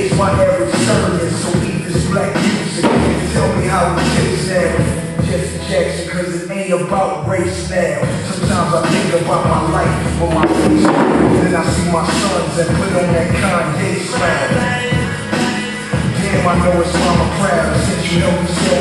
It's my average service, so eat this black music and tell me how it tastes now. Jesse Jackson, cause it ain't about race now. Sometimes I think about my life on my face, then I see my sons and put on that Kanye smile. Damn, I know it's mama proud, since you know we